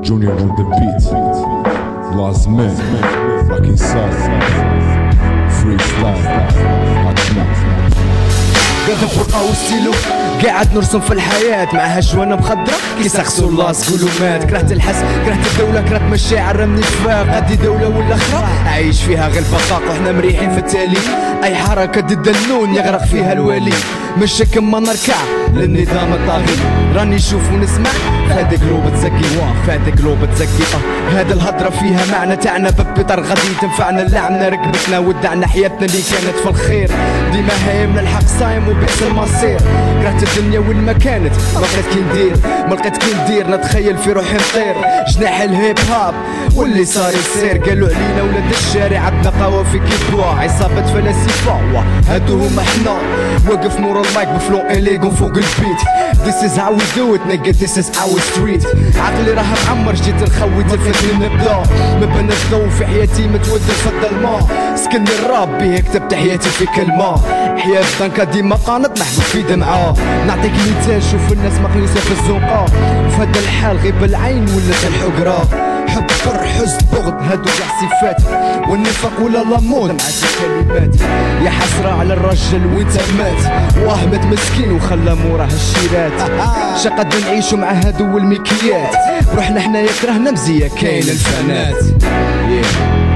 Junior on the beat, Last Man, back inside, freestyle, قاعد فرقة وستيلو قاعد نرسم في الحياة معها جوانا مخضرة كيسخسو اللاص قولو مات. كرهت الحس كرهت الدولة كرهت مشاعر من الشفاق. هادي دولة ولا أخرى عايش فيها غير البقاق وحنا مريحين في التالي. أي حركة ضد النون يغرق فيها الوالي. مش كما نركع للنظام الطاغي راني نشوف ونسمع فهاد قلوب تزكي فهاد قلوب تزكي. هاد الهضرة فيها معنى تاعنا ببيطر غادي تنفعنا. اللعنة ركبتنا ودعنا حياتنا اللي كانت في الخير. ديما هايمنا الحق صايم وبئس المصير. كرهت الدنيا وين ما كانت ما لقيت كي ندير ما لقيت كي ندير. نتخيل في روحي نطير جناح الهيب هاب واللي صار يصير. قالوا علينا ولاد الشارع عندنا قوافي كيبوا عصابة فلاسفة هادو هما حنا. واقف مورا المايك بفلو إليغون فوق البيت. This is how we do it nigga this is our street. عقلي راه معمر جيت نخوي تلفتني نبدا. ما بين الضو في حياتي متودر في الظلمة. سكني الراب بيه كتبت حياتي في كلمة. حياة دنكا ديما قانط محبوب في دمعة. نعطيك مثال شوف الناس مقيوسة في الزنقة. في هذا الحال غيب العين ولات الحقرة. حب كر حزن بغض هادو كاع صفات. والنفاق ولا لامود مع الكلمات. يا حسرة على الرجل وين مات. واه مات مسكين وخلى موراه الشيرات. شقد نعيشو مع هادو الميكيات. روحنا حنايا كرهنا مزية كاين الفنات.